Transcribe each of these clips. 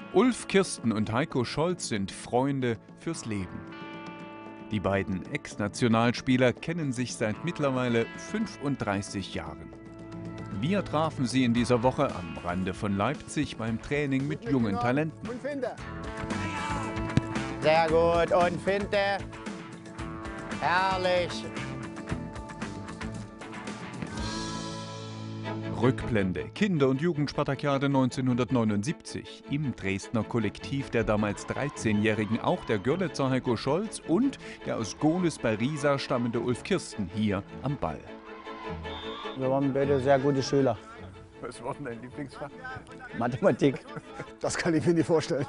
Ulf Kirsten und Heiko Scholz sind Freunde fürs Leben. Die beiden Ex-Nationalspieler kennen sich seit mittlerweile 35 Jahren. Wir trafen sie in dieser Woche am Rande von Leipzig beim Training mit jungen Talenten. Und Finte. Sehr gut, und Finte. Herrlich. Rückblende, Kinder- und Jugendspartakiade 1979. Im Dresdner Kollektiv der damals 13-Jährigen auch der Görlitzer Heiko Scholz und der aus Gohlis bei Riesa stammende Ulf Kirsten hier am Ball. Wir waren beide sehr gute Schüler. Was war denn dein Lieblingsfach? Mathematik. Das kann ich mir nicht vorstellen.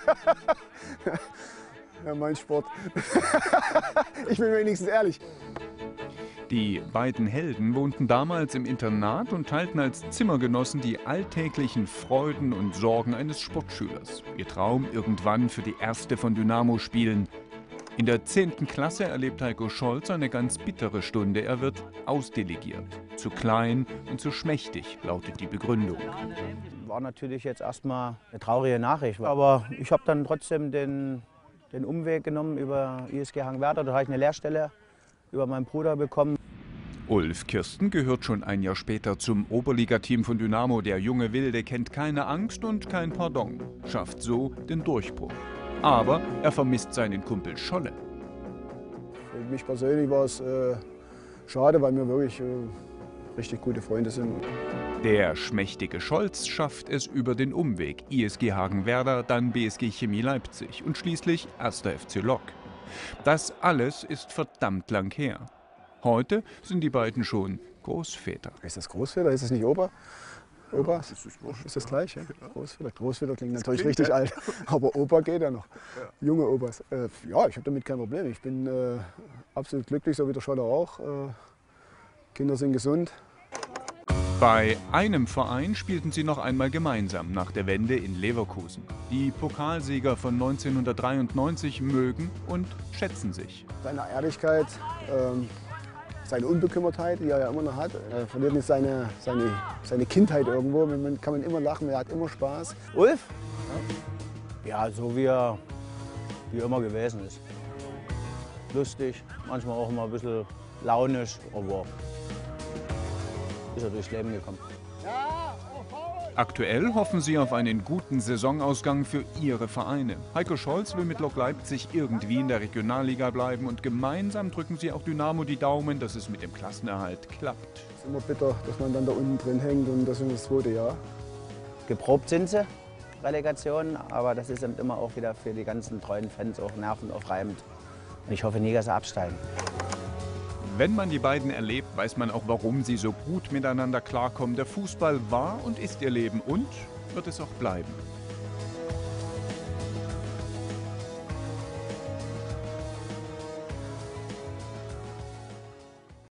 Ja, mein Sport. Ich bin wenigstens ehrlich. Die beiden Helden wohnten damals im Internat und teilten als Zimmergenossen die alltäglichen Freuden und Sorgen eines Sportschülers. Ihr Traum, irgendwann für die Erste von Dynamo spielen. In der 10. Klasse erlebt Heiko Scholz eine ganz bittere Stunde. Er wird ausdelegiert. Zu klein und zu schmächtig, lautet die Begründung. War natürlich jetzt erstmal eine traurige Nachricht. Aber ich habe dann trotzdem den Umweg genommen über ISG Hagenwerder. Da habe ich eine Lehrstelle über meinen Bruder bekommen. Ulf Kirsten gehört schon ein Jahr später zum Oberligateam von Dynamo. Der junge Wilde kennt keine Angst und kein Pardon, schafft so den Durchbruch. Aber er vermisst seinen Kumpel Scholle. Für mich persönlich war es schade, weil wir wirklich richtig gute Freunde sind. Der schmächtige Scholz schafft es über den Umweg. ISG Hagenwerder, dann BSG Chemie Leipzig und schließlich 1. FC Lok. Das alles ist verdammt lang her. Heute sind die beiden schon Großväter. Ist das Großväter? Ist das nicht Opa? Opa? Ist das gleich? Ja? Großväter. Großväter klingt natürlich richtig alt, aber Opa geht ja noch. Junge Opas. Ja, ich habe damit kein Problem. Ich bin absolut glücklich, so wie der Schotter auch. Kinder sind gesund. Bei einem Verein spielten sie noch einmal gemeinsam nach der Wende in Leverkusen. Die Pokalsieger von 1993 mögen und schätzen sich. Seine Ehrlichkeit, seine Unbekümmertheit, die er ja immer noch hat. Er verliert nicht seine Kindheit irgendwo. Man kann immer lachen, er hat immer Spaß. Ulf? Ja, so wie er immer gewesen ist. Lustig, manchmal auch immer ein bisschen launisch, aber ist er durchs Leben gekommen. Aktuell hoffen sie auf einen guten Saisonausgang für ihre Vereine. Heiko Scholz will mit Lok Leipzig irgendwie in der Regionalliga bleiben und gemeinsam drücken sie auch Dynamo die Daumen, dass es mit dem Klassenerhalt klappt. Es ist immer bitter, dass man dann da unten drin hängt und das ist das 2. Jahr. Geprobt sind sie, Relegation, aber das ist dann immer auch wieder für die ganzen treuen Fans auch nervenaufreibend. Und ich hoffe nie, dass sie absteigen. Wenn man die beiden erlebt, weiß man auch, warum sie so gut miteinander klarkommen. Der Fußball war und ist ihr Leben und wird es auch bleiben.